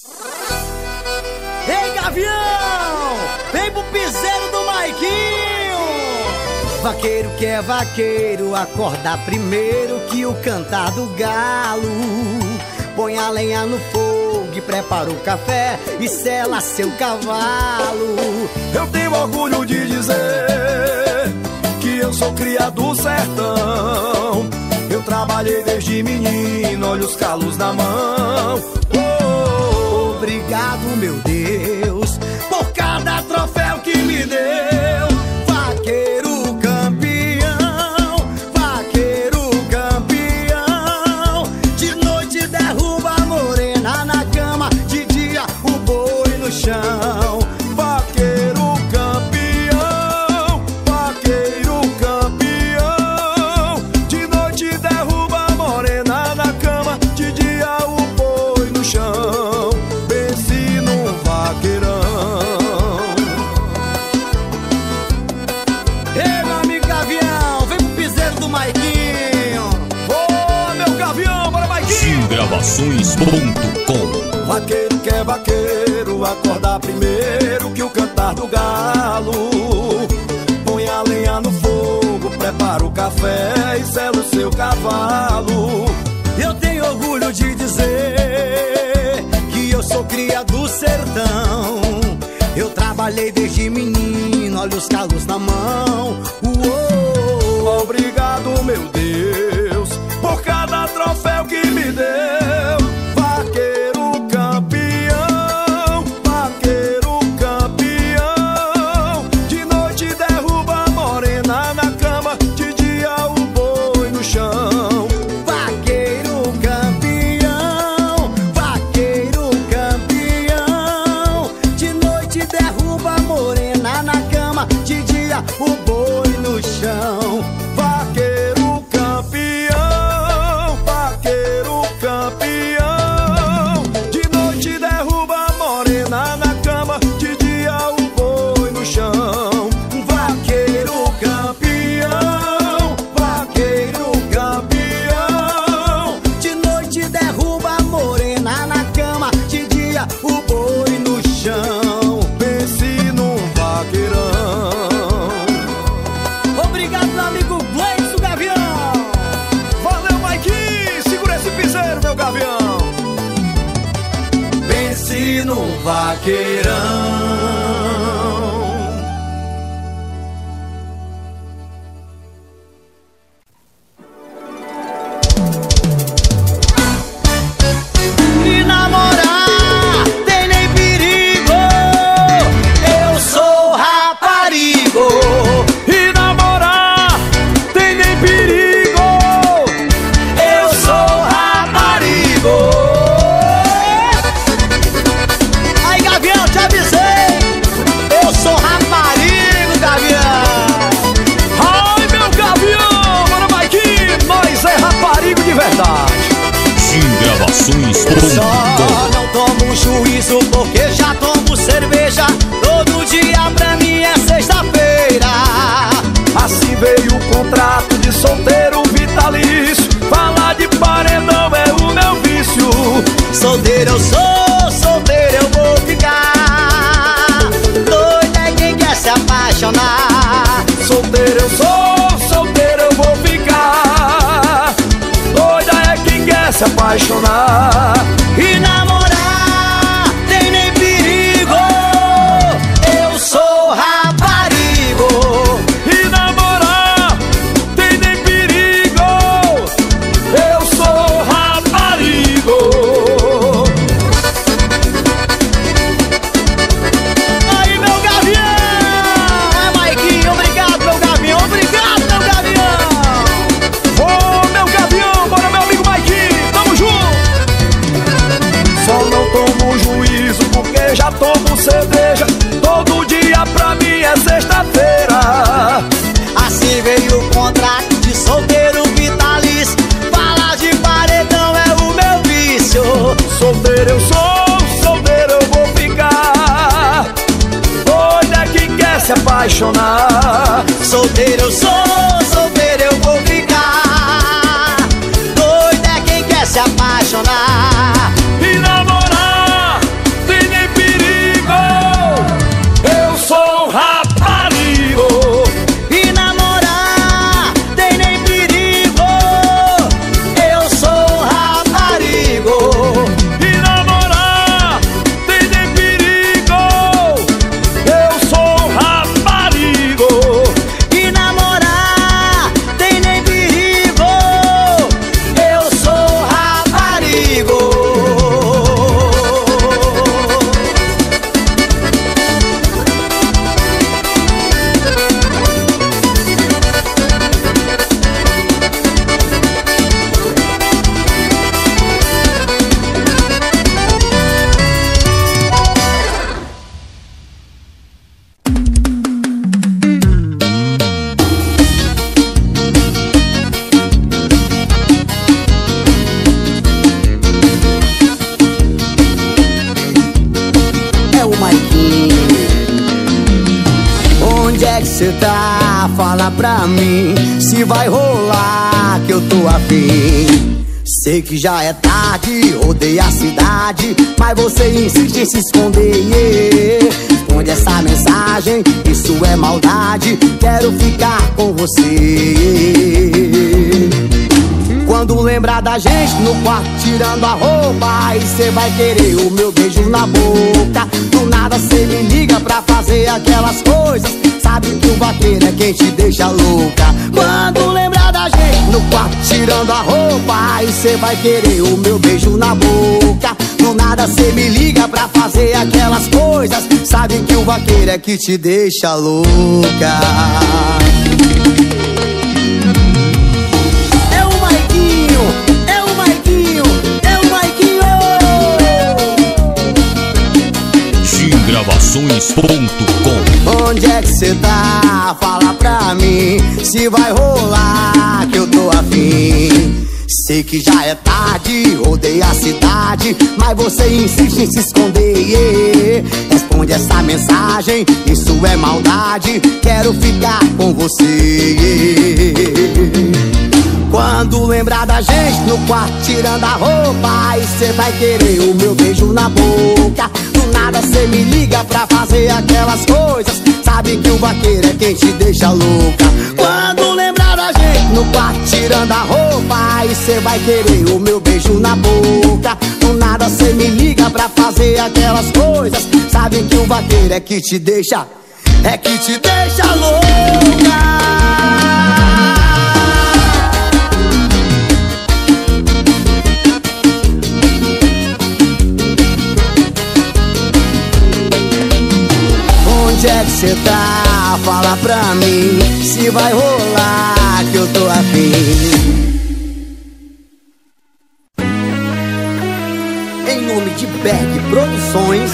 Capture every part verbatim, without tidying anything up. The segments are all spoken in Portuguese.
Ei, Gavião, vem pro piseiro do Maiquinho. Vaqueiro que é vaqueiro, acorda primeiro que o cantar do galo. Põe a lenha no fogo e prepara o café e sela seu cavalo. Eu tenho orgulho de dizer que eu sou cria do sertão. Eu trabalhei desde menino, olha os calos na mão. Oh, obrigado, meu Deus, por cada troféu que me deu. Vaqueiro campeão, vaqueiro campeão. De noite derruba a morena na cama, de dia o boi no chão. Vaqueiro campeão, vaqueiro campeão. De noite derruba a morena na cama, de dia o boi no chão. Pense no vaqueirão. Ei, meu amigo Gavião, vem pro piseiro do Maiquinho. Ô, meu Gavião, bora Maiquinho! sim gravações ponto com. Vaqueiro que é vaqueiro, acordar primeiro que o cantar do galo. Põe a lenha no fogo, prepara o café e sela o seu cavalo. Eu tenho orgulho de dizer que eu sou cria do sertão. Eu trabalhei desde menino, olha os calos na mão. Uou. Obrigado, meu Deus, por cada troféu que me deu. Vaqueiro campeão, vaqueiro campeão. De noite derruba a morena na cama, de dia o boi no chão. Vaqueiro campeão, vaqueiro campeão. De noite derruba a morena na cama, de dia o boi no chão. Vaqueiro campeão, vaqueiro campeão. De noite derruba a morena na cama, de dia o boi no chão. Vaqueiro campeão, vaqueiro campeão. De noite derruba a morena na cama, de dia o boi no chão. Pense num vaqueirão. Obrigado, meu amigo Gleison Gavião. Valeu, Maiquinho, segura esse piseiro, meu Gavião. Pense no vaqueirão. E namorar tem nem perigo. Eu sou raparigo. E namorar tem nem perigo. Eu sou raparigo. Aí, Gavião, te avisei. Eu sou raparigo, Gavião. Ai, meu Gavião, bora Maiquinho, nós é raparigo de verdade. sim gravações ponto Só com. não tomo juízo porque já tomo cerveja. Todo dia pra mim é sexta-feira. Assim veio o contrato de solteiro vitalício. Falar de paredão é o meu vício. Solteiro eu sou, solteiro eu vou ficar. Doido é quem quer se apaixonar. Solteiro eu sou, solteiro eu vou ficar. Doida é quem quer se apaixonar. E namorar tem nem perigo. Eu sou raparigo. E namorar tem nem perigo. Eu sou raparigo. Aí, meu Gavião. É, Maiquinho, obrigado, meu Gavião. Obrigado, meu Gavião. Ô, meu Gavião, bora meu amigo Maiquinho, tamo junto. Só não tomo juízo porque já tomo cerveja. Todo dia pra mim é sexta-feira. Assim veio o contrato de solteiro vitalício. Falar de paredão é o meu vício. Solteiro eu sou, solteiro eu vou ficar. Doida é quem quer se apaixonar. Solteiro eu sou, solteiro eu vou ficar. Doido é quem quer se apaixonar. E namorar que cê tá? Fala pra mim se vai rolar que eu tô afim. Sei que já é tarde, rodei a cidade, mas você insiste em se esconder. Responde essa mensagem, isso é maldade, quero ficar com você. Quando lembrar da gente no quarto tirando a roupa, aí cê vai querer o meu beijo na boca. Do nada cê me liga pra fazer aquelas coisas, sabe que o vaqueiro é quem te deixa louca. Quando lembrar da gente no quarto tirando a roupa, aí cê vai querer o meu beijo na boca. Do nada cê me liga pra fazer aquelas coisas, sabe que o vaqueiro é que te deixa louca. Gravações ponto com. Onde é que cê tá? Fala pra mim se vai rolar que eu tô afim. Sei que já é tarde, rodei a cidade, mas você insiste em se esconder. Responde essa mensagem, isso é maldade, quero ficar com você. Quando lembrar da gente no quarto tirando a roupa, aí cê vai querer o meu beijo na boca. Do nada cê me liga pra fazer aquelas coisas, sabe que o vaqueiro é quem te deixa louca. Quando lembrar da gente no quarto tirando a roupa, aí cê vai querer o meu beijo na boca. Do nada cê me liga pra fazer aquelas coisas, sabe que o vaqueiro é que te deixa, é que te deixa louca. Onde é que cê tá? Fala pra mim se vai rolar que eu tô afim. Em nome de Berg Produções,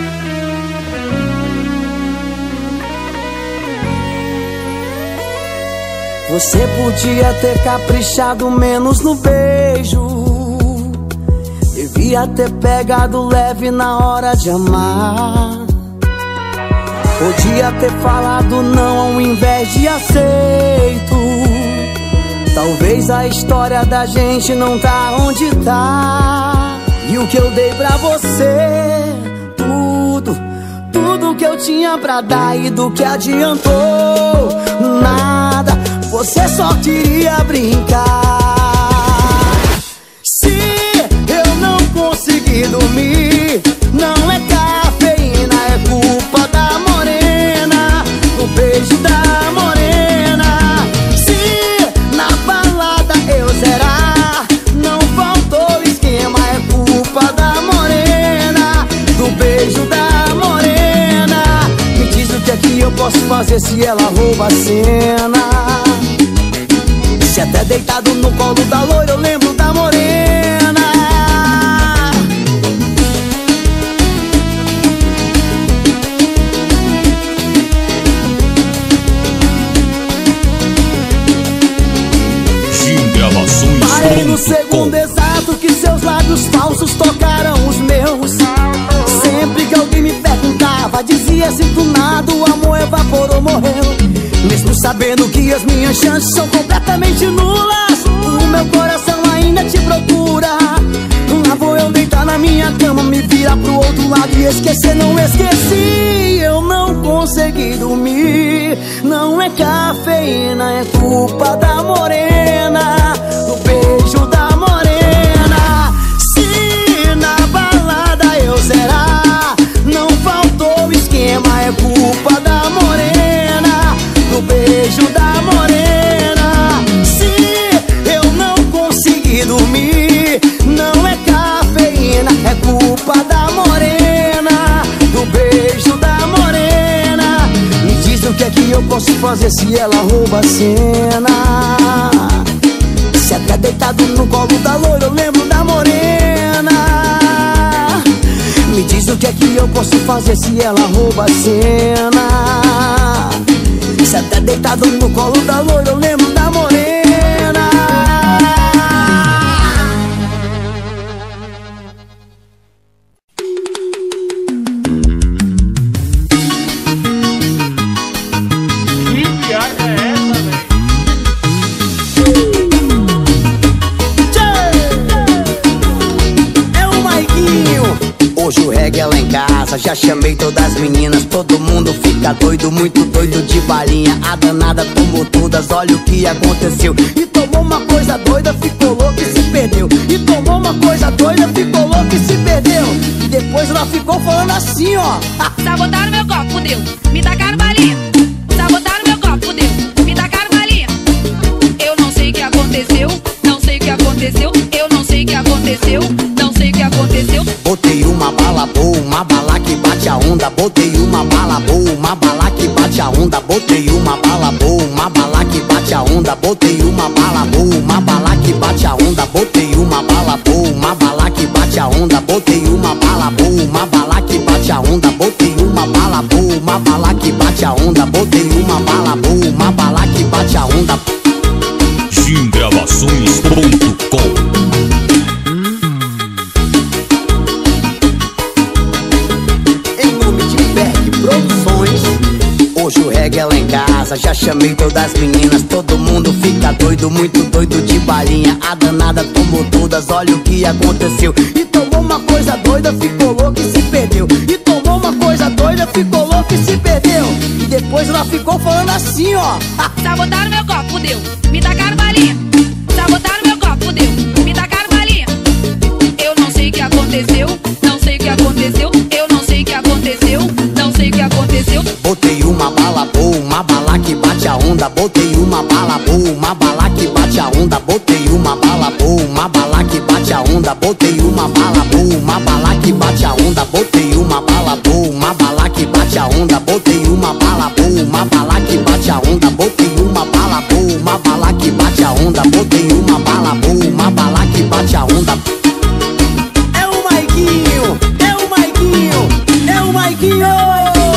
você podia ter caprichado menos no beijo, devia ter pegado leve na hora de amar. Podia ter falado não ao invés de aceito. Talvez a história da gente não tá onde tá. E o que eu dei pra você, tudo, tudo que eu tinha pra dar, e do que adiantou nada, você só queria brincar. Se eu não conseguir dormir, não é cafeína, é culpa da morena, do beijo da morena. Se na balada eu zerar, não faltou esquema, é culpa da morena, do beijo da morena. Me diz o que é que eu posso fazer se ela rouba a cena. Se até deitado no colo da loira eu lembro da morena. Parei no segundo exato que seus lábios falsos tocaram os meus. Sempre que alguém me perguntava, dizia sinto nada, o amor evaporou, morreu. Mesmo sabendo que as minhas chances são completamente nulas, o meu coração ainda te procura. Lá vou eu deitar na minha cama, me virar pro outro lado e esquecer, não esqueci. Eu não consegui dormir, não é cafeína, é culpa da morena, do beijo da morena. Se na balada eu zerar, não faltou esquema, é culpa da morena, do beijo da morena. Se eu não conseguir dormir, não é cafeína, é culpa da morena, do beijo da morena. Me diz o que é que eu posso fazer se ela rouba a cena. Se até deitado no colo da loira eu lembro da morena. Me diz o que é que eu posso fazer se ela rouba a cena. Se até deitado no colo da loira eu lembro da morena. reggae lá em casa, já chamei todas as meninas. Todo mundo fica doido, muito doido de balinha. A danada tomou todas, olha o que aconteceu. E tomou uma coisa doida, ficou louco e se perdeu. E tomou uma coisa doida, ficou louco e se perdeu. E depois ela ficou falando assim, ó: sabotaram meu copo, deu, me tacaram balinha. Sabotaram meu copo, deu, me tacaram balinha. Eu não sei o que aconteceu, não sei o que aconteceu. Eu não sei o que aconteceu, não sei o que aconteceu. Botei uma bala boa, uma bala que bate a onda. Botei uma bala boa, uma bala que bate a onda. Botei uma bala boa, uma bala que bate a onda. Botei uma bala boa, uma bala que bate a onda. Botei uma bala boa, uma bala que bate a onda. Botei uma bala boa, uma bala que bate a onda. Botei uma bala boa, uma bala que bate a onda. Botei uma bala boa, uma bala que bate a onda. Jim Gravações ponto com. Hoje o reggae é lá em casa, já chamei todas as meninas. Todo mundo fica doido, muito doido de balinha. A danada tomou todas, olha o que aconteceu. E tomou uma coisa doida, ficou louco e se perdeu. E tomou uma coisa doida, ficou louco e se perdeu. E depois ela ficou falando assim, ó: sabotaram meu copo, deu, me tacaram balinha. Sabotaram meu copo, deu, me tacaram balinha. Eu não sei o que aconteceu, não sei o que aconteceu. Eu não sei o que aconteceu, não sei o que aconteceu. Botei uma bala boa, uma bala que bate a onda. Botei uma bala boa, uma bala que bate a onda. Botei uma bala boa, uma bala que bate a onda. Botei uma bala boa, uma bala que bate a onda. Botei uma bala boa, uma bala que bate a onda. Botei uma bala boa, uma bala que bate a onda. Botei uma bala boa, uma bala que bate a onda. Botei uma bala boa, uma bala que bate a onda. É o Maiquinho, é o Maiquinho, é o Maiquinho.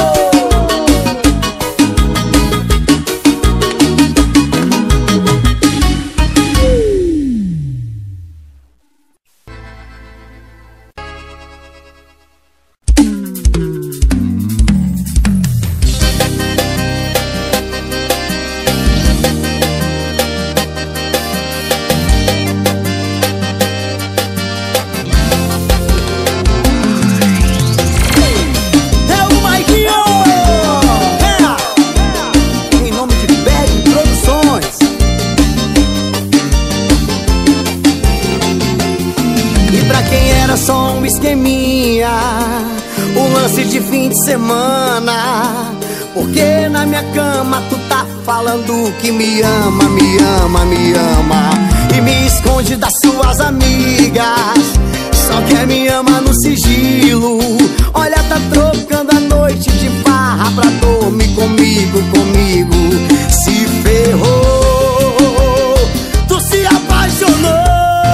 De fim de semana, porque na minha cama tu tá falando que me ama, me ama, me ama, e me esconde das suas amigas. Só quer me ama no sigilo. Olha, tá trocando a noite de farra pra dormir comigo, comigo. Se ferrou, tu se apaixonou.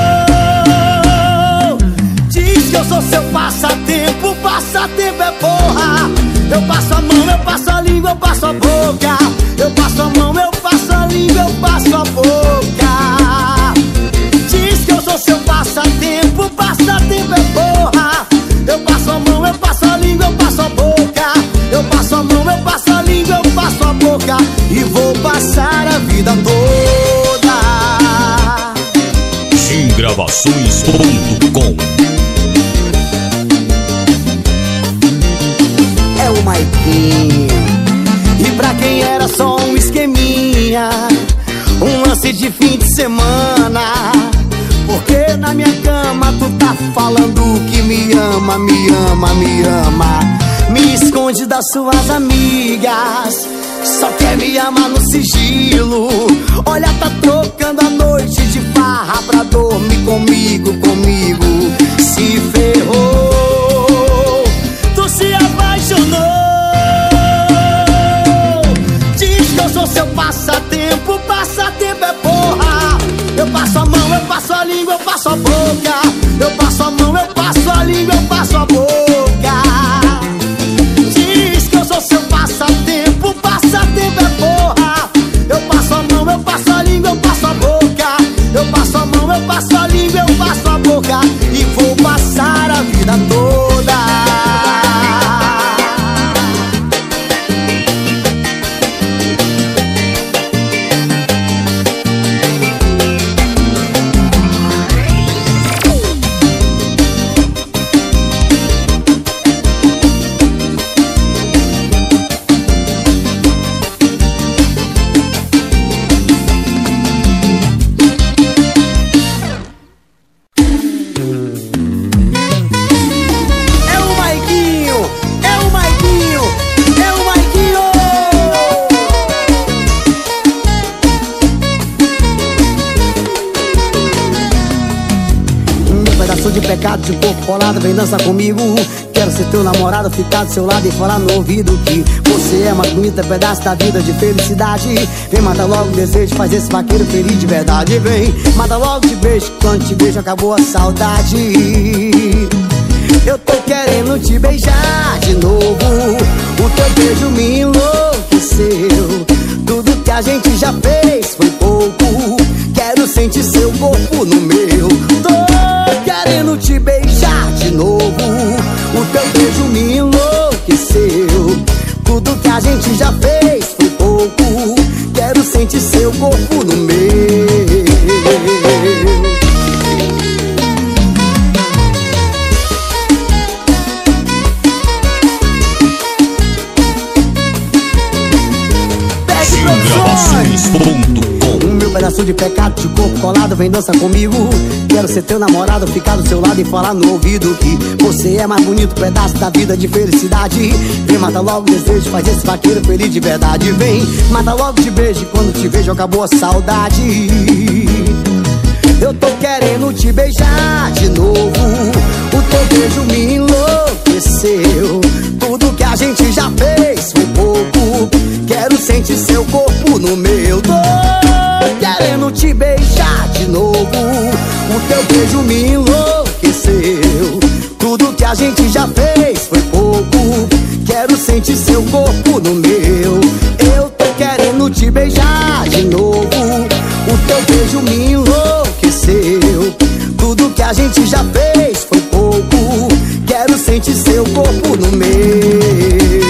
Diz que eu sou seu passatempo, passatempo é porra. Eu passo a mão, eu passo a língua, eu passo a boca. Eu passo a mão, eu passo a língua, eu passo a boca. Diz que eu sou seu passatempo, passatempo é porra. Eu passo a mão, eu passo a língua, eu passo a boca. Eu passo a mão, eu passo a língua, eu passo a boca. E vou passar a vida toda. Jim Gravações ponto com. O Maiquinho. E pra quem era só um esqueminha, um lance de fim de semana, porque na minha cama tu tá falando que me ama, me ama, me ama, me esconde das suas amigas. Só quer me amar no sigilo. Olha, tá trocando a noite de farra pra dormir comigo, comigo. Se ferrou, tu se apaixonou. Diz que eu sou seu passatempo, passatempo é porra. Eu passo a mão, eu passo a língua, eu passo a boca. Eu passo a mão, eu passo a língua, eu passo a boca. Diz que eu sou seu passatempo, passatempo é porra. Eu passo a mão, eu passo a língua, eu passo a boca. Eu passo a mão, eu passo a língua, eu passo a boca. E vou passar a vida toda. pecado de corpo colado, vem dançar comigo. Quero ser teu namorado, ficar do seu lado e falar no ouvido que você é mais bonita, pedaço da vida de felicidade. Vem, mata logo o desejo, faz esse vaqueiro feliz de verdade. Vem, mata logo de beijo, quando te beijo acabou a saudade. Eu tô querendo te beijar de novo, o teu beijo me enlouqueceu. Tudo que a gente já fez foi pouco, quero sentir seu corpo no meu. Tô querendo te beijar de novo, o teu beijo me enlouqueceu. Tudo que a gente já fez foi pouco, quero sentir seu corpo no meu. O meu pedaço de pecado de corpo colado, vem dança comigo. Quero ser teu namorado, ficar do seu lado e falar no ouvido que você é mais bonito, pedaço da vida de felicidade. Vem, mata logo o desejo, faz esse vaqueiro feliz de verdade. Vem, mata logo de beijo, quando te vejo acabou a saudade. Eu tô querendo te beijar de novo, o teu beijo me enlouqueceu. Tudo que a gente já fez foi pouco, quero sentir seu corpo no meu. Tô querendo te beijar de novo, o teu beijo me enlouqueceu. Tudo que a gente já fez foi pouco, quero sentir seu corpo no meu. Eu tô querendo te beijar de novo, o teu beijo me enlouqueceu. Tudo que a gente já fez foi pouco, quero sentir seu corpo no meu.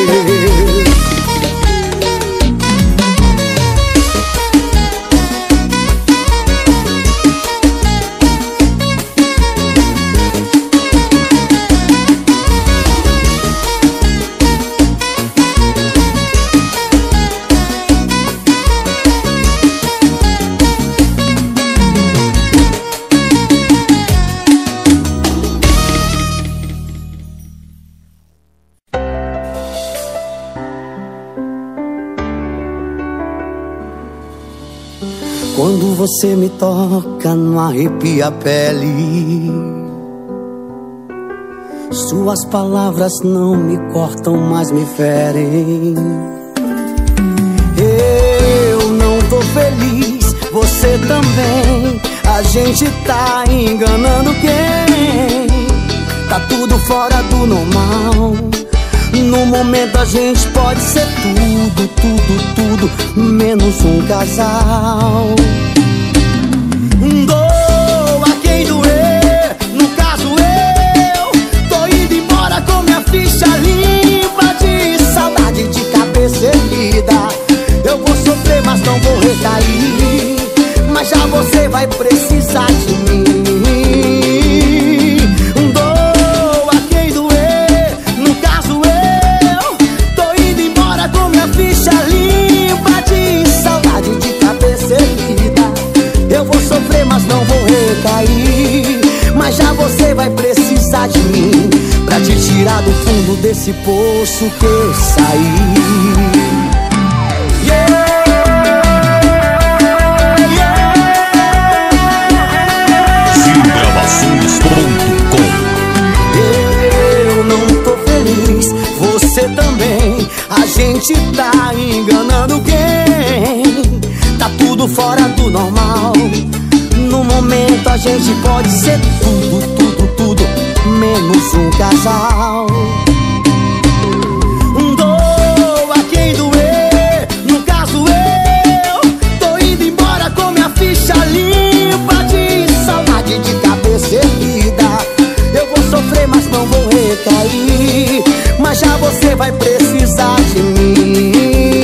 Quando você me toca, não arrepia a pele. Suas palavras não me cortam, mas me ferem. Eu não tô feliz, você também. A gente tá enganando quem? Tá tudo fora do normal. No momento a gente pode ser tudo, tudo, tudo, menos um casal. Doa quem doer, no caso eu tô indo embora com minha ficha limpa de saudade, de cabeça erguida. Eu vou sofrer, mas não vou recair, mas já você vai precisar de mim. Mas já você vai precisar de mim pra te tirar do fundo desse poço que eu saí. Yeah, yeah. Gravações ponto com. Eu não tô feliz, você também. A gente tá enganando quem? Tá tudo fora do normal. No momento a gente pode ser tudo, tudo, tudo, menos um casal. Doa quem doer, no caso eu tô indo embora com minha ficha limpa de saudade, de cabeça erguida. Eu vou sofrer, mas não vou recair, mas já você vai precisar de mim.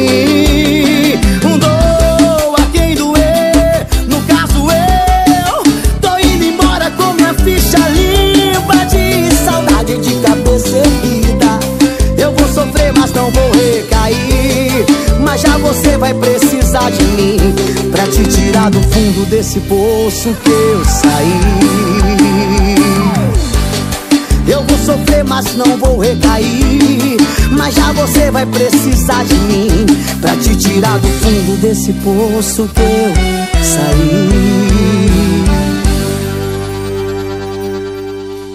Mas já você vai precisar de mim pra te tirar do fundo desse poço que eu saí. Eu vou sofrer, mas não vou recair, mas já você vai precisar de mim pra te tirar do fundo desse poço que eu saí.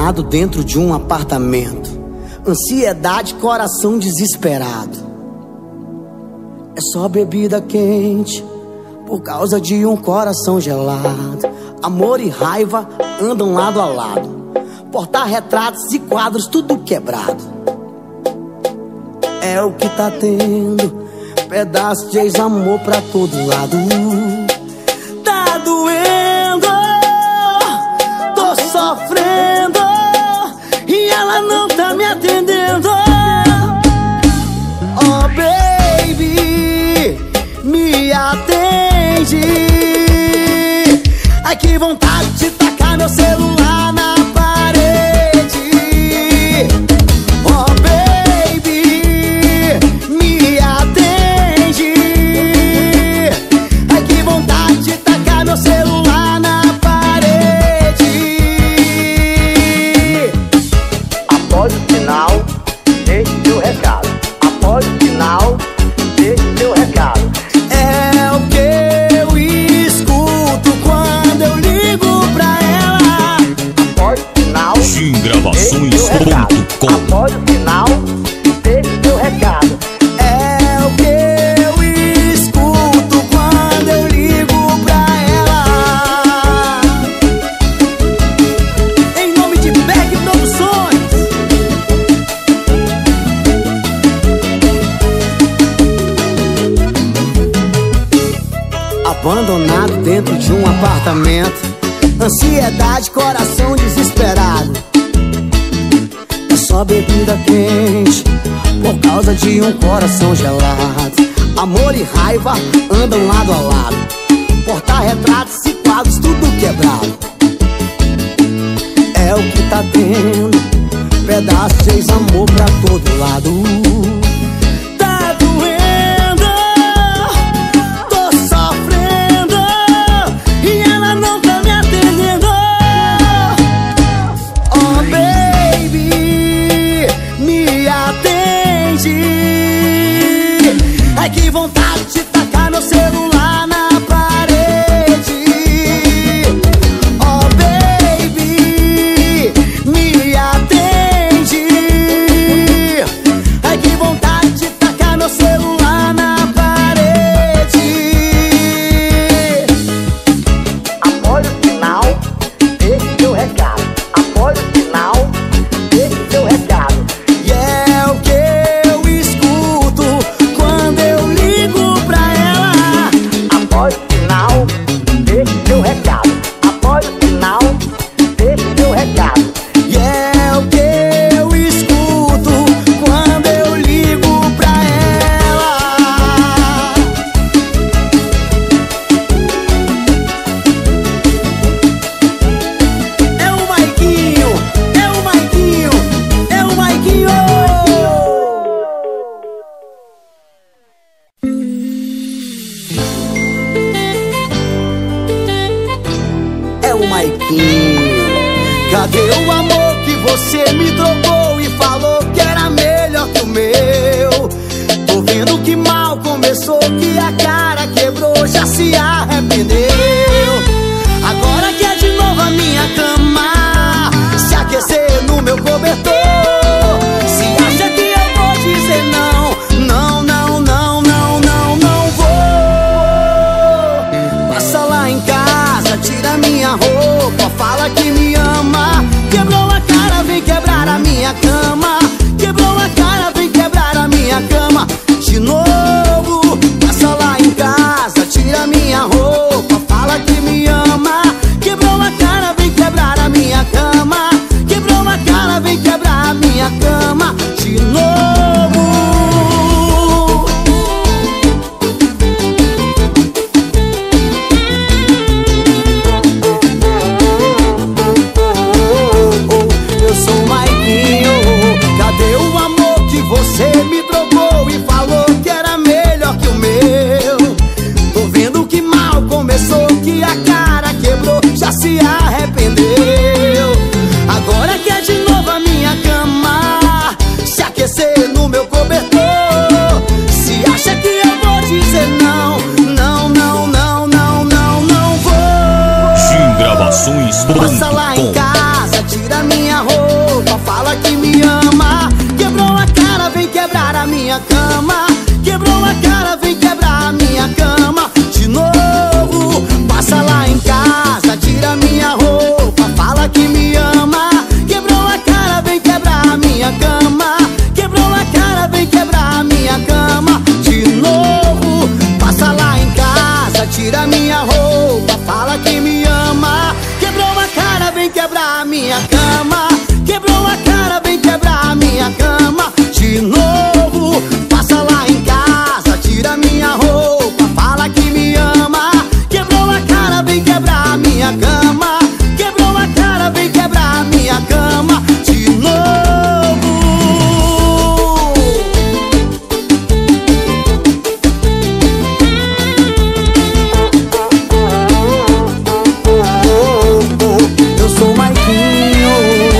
Abandonado dentro de um apartamento, ansiedade, coração desesperado. É só bebida quente por causa de um coração gelado. Amor e raiva andam lado a lado, porta-retratos e quadros tudo quebrado. É o que tá tendo, pedaço de ex-amor pra todo lado. Tá doendo, tô sofrendo e ela não tá me atendendo. Oh baby, me atende. Ai que vontade de tacar meu celular na parede. Oh baby, me atende. Ai que vontade de tacar meu celular na parede. Após o final, deixe seu recado. Após o final, deixe seu recado. É o que eu escuto quando eu ligo pra ela. Após o final, Sim Gravações deixe seu recado. ponto com. Após o final, deixe seu recado. É o que eu escuto quando eu ligo pra ela. Em nome de Beck Produções. Abandonado dentro de um apartamento, ansiedade, coração desesperado. É só bebida quente por causa de um coração gelado. Amor e raiva andam lado a lado, porta-retratos e quadros tudo quebrado. É o que tá tendo, pedaço de ex-amor pra todo lado. Tá doendo, tô sofrendo e ela não tá me atendendo. Oh baby, me atende. Ai que vontade de tacar meu celular na parede. Oh baby, me atende. Ai que vontade de tacar meu celular na parede. Após o final, deixe seu recado. Após o final, deixe seu recado. E é o que eu escuto quando eu ligo pra ela. Após o final, deixe seu recado. Após o final, deixe seu recado. E é o que eu escuto quando eu ligo pra ela. É o Maiquinho, é o Maiquinho, é o Maiquinho. É o Maiquinho. Cadê o amor que você me trocou e falou que era melhor que o meu? Tô vendo que mal começou, que a cara quebrou, já se arrependeu. Agora quer de novo a minha cama, se aquecer no meu cobertor. Se acha que eu vou dizer não, não, não, não, não, não, não vou. Passa lá em casa, tira minha roupa, fala que me ama. Quebrou a cara, vem quebrar a minha cama. Quebrou a cara, vem quebrar a minha cama. De novo, passa lá em casa, tira minha roupa, fala que me ama. Quebrou a cara, vem quebrar a minha cama. Quebrou a cara, vem quebrar a minha cama. De novo. Eu sou o Maiquinho. Cadê o amor que você me trocou e falou que era melhor que o meu? Tô vendo que mal começou, que a cara quebrou, já se arrependeu. Agora quer de novo a minha cama, quebrar minha cama. Quebrou a cara, vem quebrar minha cama de novo. Passa lá em casa, tira minha roupa, fala que me ama. Quebrou a cara, vem quebrar minha cama. Quebrou a cara, vem quebrar minha cama de novo. Passa lá em casa, tira minha roupa, fala que me ama. Quebrou a cara, vem quebrar minha cama. Quebrou a cara, vem quebrar minha cama de novo. Passa lá em casa, tira minha roupa, fala que me ama. Quebrou a cara, vem quebrar minha cama. Quebrou a cara, vem quebrar minha cama de novo. Eu sou o Maiquinho.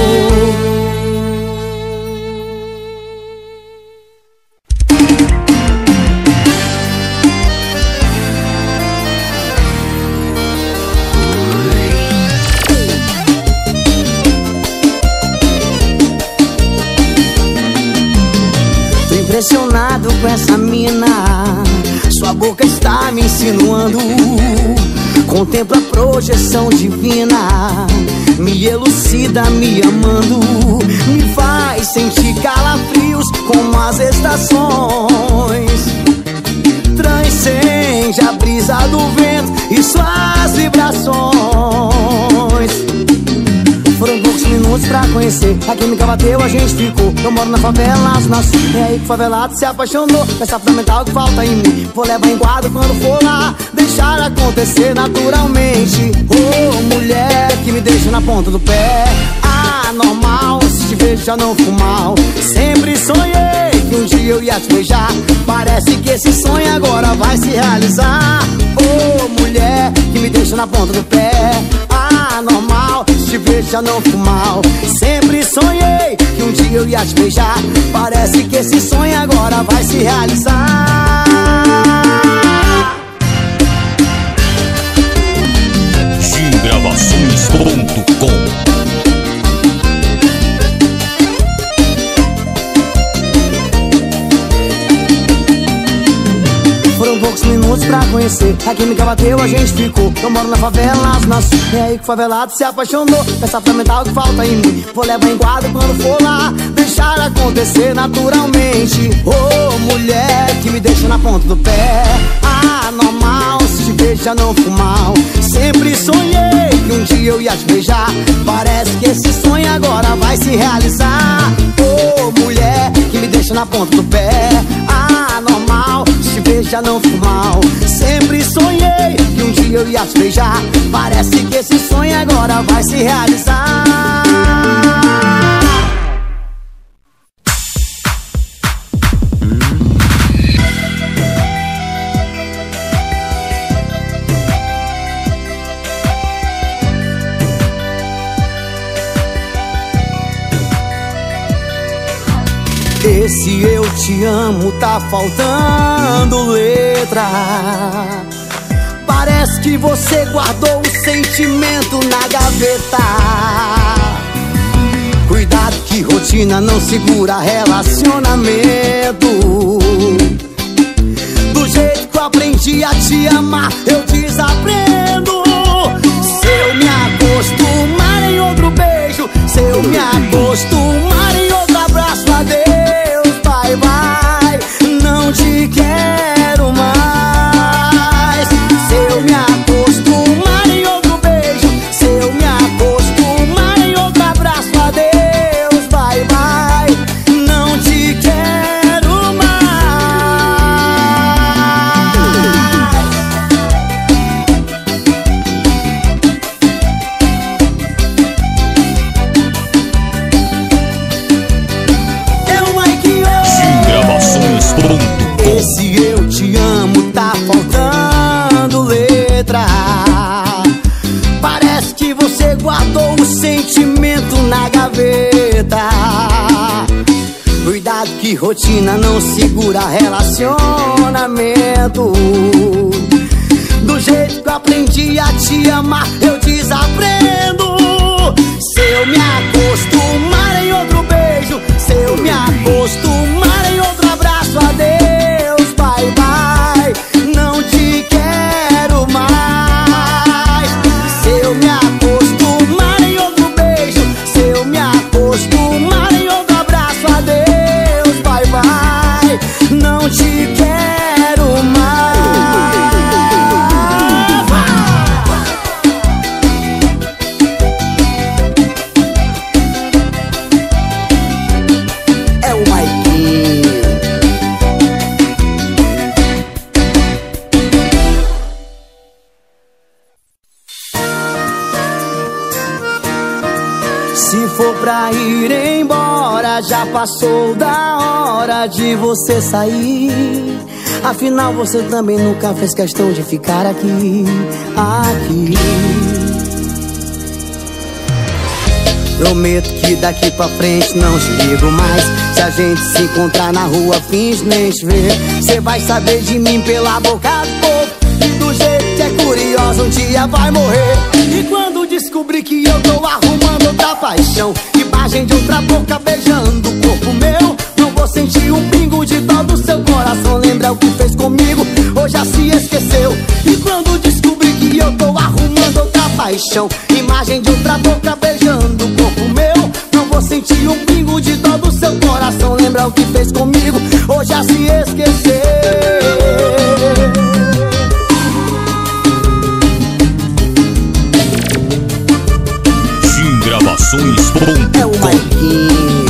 Tô impressionado com essa mina, sua boca está me insinuando. Contempla a projeção divina, me elucida me amando. Me faz sentir calafrios como as estações. Transcende a brisa do vento e suas vibrações. Foram poucos minutos pra conhecer, a química bateu, a gente ficou. Eu moro na favela, Zona Sul, é aí que o favelado se apaixonou. Peça fundamental que falta em mim, vou levar em guarda quando for lá. Deixar acontecer naturalmente. Oh, mulher que me deixa na ponta do pé. Anormal, se te vejo já não fico mal. Sempre sonhei que um dia eu ia te beijar. Parece que esse sonho agora vai se realizar. Oh, mulher que me deixa na ponta do pé. Anormal, se te vejo já não fico mal. Sempre sonhei que um dia eu ia te beijar. Parece que esse sonho agora vai se realizar. Gravações ponto com. Foram poucos minutos pra conhecer, a química bateu, a gente ficou. Eu moro na favela, Zona Sul, é aí que o favelado se apaixonou. Peça fundamental que falta em mim, vou levar em guarda quando for lá. Deixar acontecer naturalmente. Oh, mulher que me deixa na ponta do pé. Anormal, se te vejo já não fico mal. Sempre sonhei que um dia eu ia te beijar. Parece que esse sonho agora vai se realizar. Oh, mulher que me deixa na ponta do pé. Anormal, se te vejo já não fico mal. Sempre sonhei que um dia eu ia te beijar. Parece que esse sonho agora vai se realizar. Esse eu te amo tá faltando letra. Parece que você guardou o sentimento na gaveta. Cuidado que rotina não segura relacionamento. Do jeito que eu aprendi a te amar, eu desaprendo. Se eu me acostumar em outro beijo, se eu me acostumar em outro abraço, adeus. Vai, vai, não te quero mais. Se eu me acostumar em outro beijo, se eu me acostumar em outro abraço, adeus. Vai, vai, não te quero mais. Eu, Maiquinho. Esse eu te amo tá faltando letra. Parece que você guardou o sentimento na gaveta. Cuidado que rotina não segura relacionamento. Do jeito que eu aprendi a te amar, eu desaprendo. Se eu me acostumar em outro beijo, se eu me acostumar em outro abraço, não te quero mais. É o Maiquinho. Se for pra ir embora, já passou da hora de você sair. Afinal você também nunca fez questão de ficar aqui, aqui. Prometo que daqui pra frente não te ligo mais. Se a gente se encontrar na rua, finge nem te ver. Cê vai saber de mim pela boca do povo, e do jeito que é curiosa um dia vai morrer. E quando descobrir que eu tô arrumando outra paixão, imagem de outra boca beijando o corpo meu, não vou sentir um pingo de dó do seu coração. Lembra o que fez comigo, ou já se esqueceu? E quando descobrir que eu tô arrumando outra paixão, imagem de outra boca beijando o corpo meu, não vou sentir um pingo de dó do seu coração. Lembra o que fez comigo, ou já se esqueceu? É o Maiquinho.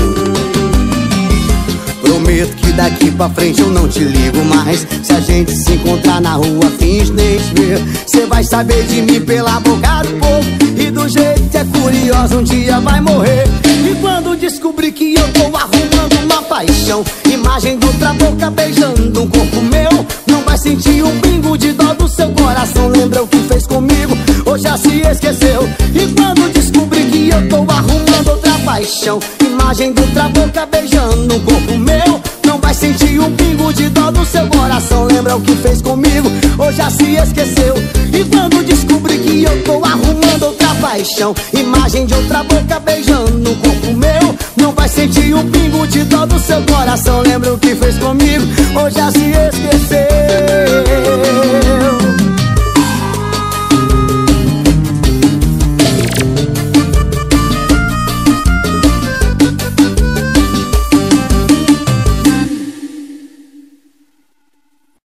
Prometo que daqui pra frente eu não te ligo mais. Se a gente se encontrar na rua, finge nem te ver. Cê vai saber de mim pela boca do povo, e do jeito que é curiosa um dia vai morrer. E quando descobrir que eu tô arrumando uma paixão, imagem de outra boca beijando um corpo meu, não vai sentir um pingo de dó do seu coração. Lembra o que fez comigo, ou já se esqueceu? E quando descobrir que eu tô arrumando outra paixão, imagem de outra boca beijando um corpo meu, não vai sentir um pingo de dó do seu coração. Lembra o que fez comigo, ou já se esqueceu? E quando descobrir que eu tô arrumando outra paixão, imagem de outra boca beijando um corpo meu, não vai sentir um pingo de dó do seu coração. Lembra o que fez comigo, ou já se esqueceu?